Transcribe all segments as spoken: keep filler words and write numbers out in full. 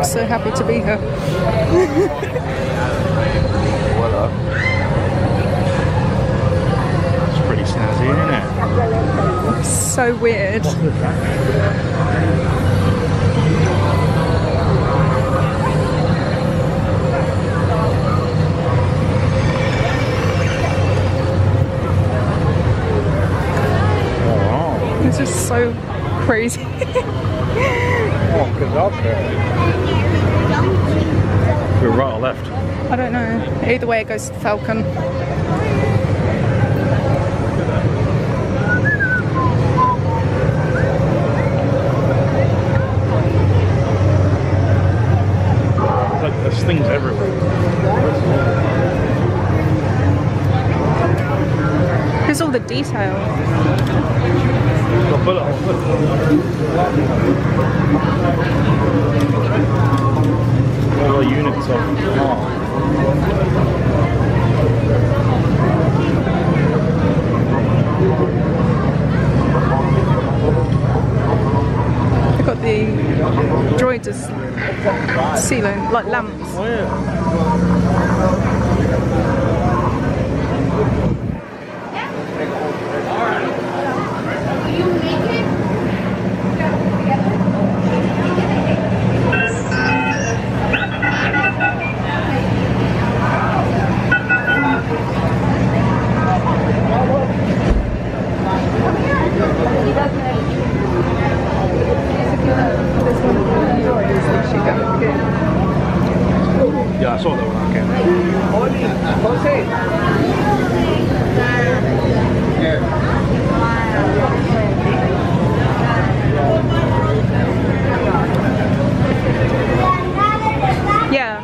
So happy to be here. It's pretty snazzy, isn't it? So weird. It's just so crazy. Oh, good job. We're right or left? I don't know. Either way it goes to Falcon. Like, there's things everywhere. Here's all the detail. Got bullet holes. All the units of car. They've got the droids as ceiling, like lamps. Oh yeah. Yeah, I saw that one on camera. Yeah.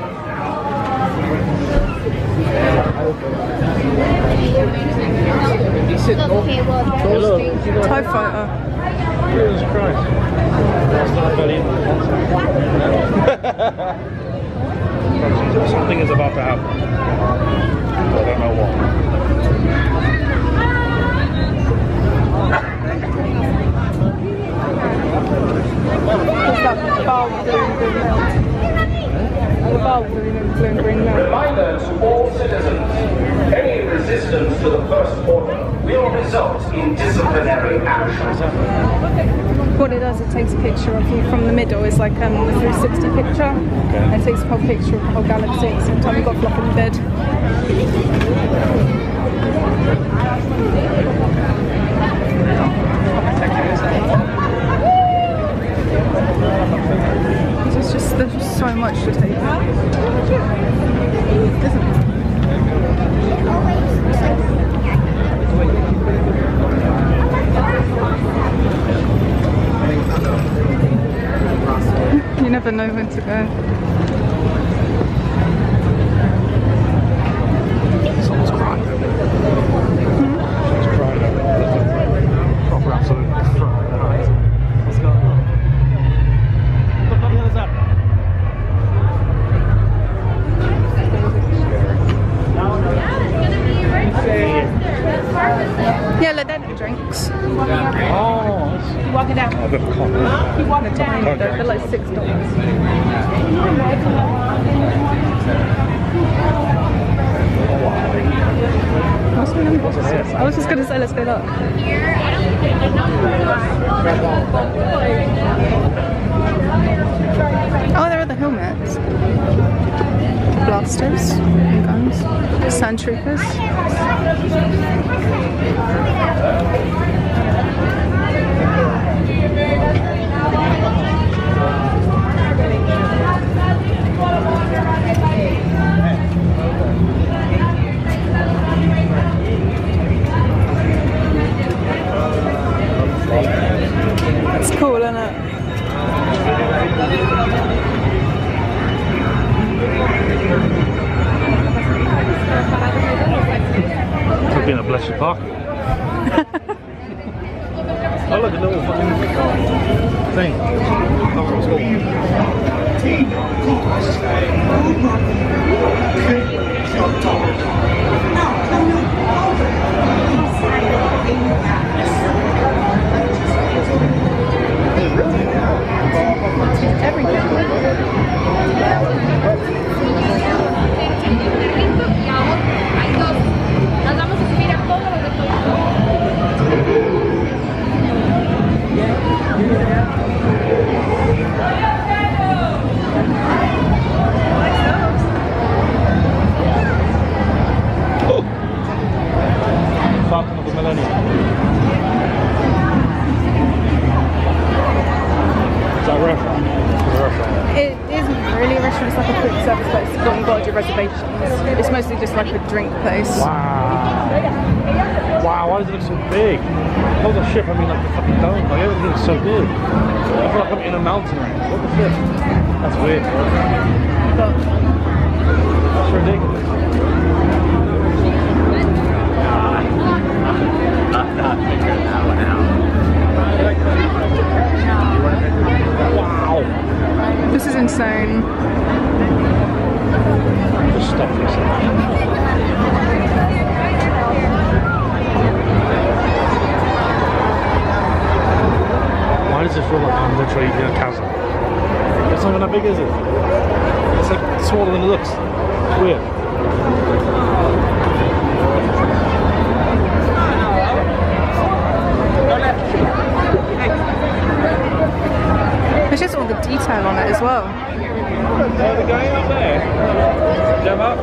TIE fighter. Jesus Christ. Something is about to happen. I don't know what. Reminder to all citizens, any resistance to the First Order will result in disciplinary action. What it does, it takes a picture of you from the middle. It's like um, a three sixty picture. Okay. It takes a whole picture of the whole galaxy. Sometimes you've got flop in bed. There's just, there's just so much to take. Isn't it? You never know when to go. Someone's crying. Hmm? Someone's crying. Proper absolute crying. What's going on? What the hell is that? Yeah, let them have drinks. Oh, Walk it down. I've got a coffee. You want a tiny though, they're like six dollars. I was just going to say, let's go look. Oh, there are the helmets. Blasters, guns, sand troopers. It's cool, isn't it? Could be in a blessed park. Oh look, a little fucking thing. restaurant, it's like a food service place, but you've got to do reservations. It's mostly just like a drink place. Wow. Wow, why does it look so big? Not the ship, I mean like the fucking dome. Like everything's so big. I feel like I'm in a mountain range. What the shit? That's weird. But That's ridiculous. I'm not figuring that one out. Wow. this is insane. Just stop for a second. Why does it feel like I'm literally in a chasm? It's not even that big, is it? It's like smaller than it looks. It's weird. There's just all the detail on it as well. Are they going up there? Jump up?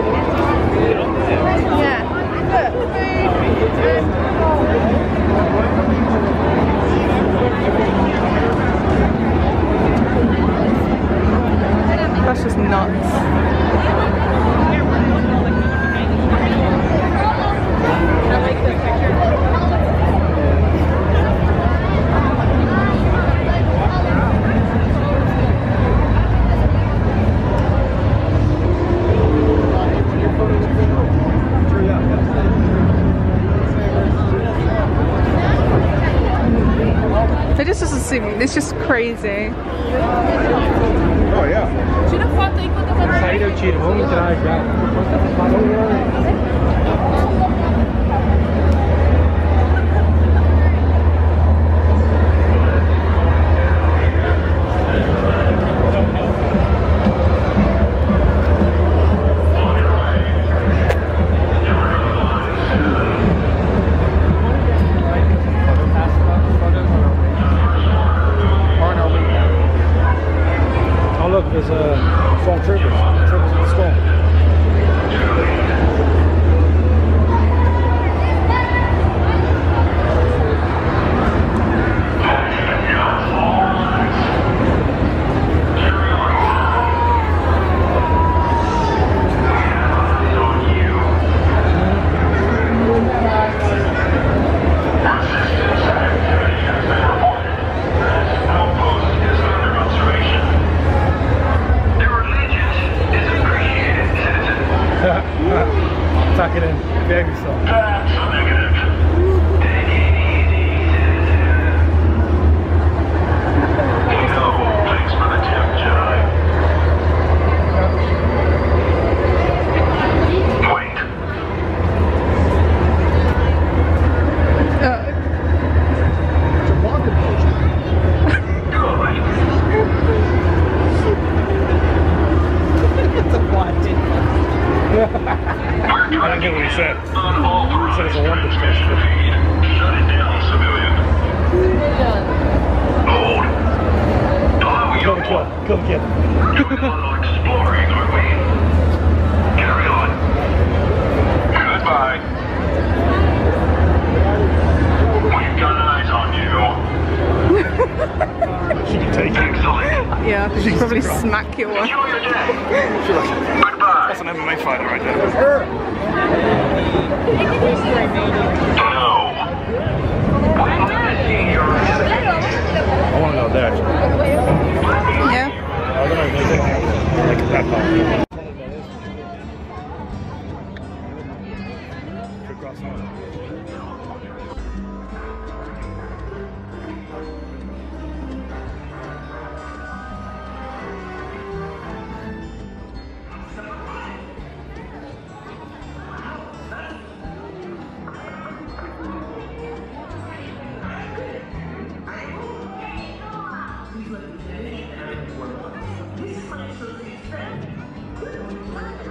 Yeah. That's just nuts. It just doesn't seem, it's just crazy. Oh yeah. Saíram o tiro, vamos entrar já. Oh look, there's a stormtroopers. Troopers in the storm. Tuck it in, behave yourself. That's a negative. Take it easy, no, thanks for the tip, Jedi. Wait. Uh, I don't get what he said. He said it's a wonder test. Shut it down, civilian. Hold. Hello, Go young kill. one. Go get him. Doing a little exploring, are we? Carry on. Goodbye. We've got eyes on you. She can take you. Excellent. yeah, I could Jesus probably Christ. smack your one. Enjoy your day. She like, Goodbye. that's an M M A fighter right there. No. We want to see your I want to go there actually. Yeah. I don't know, maybe like that part. Good cross on. This is my associate's friend.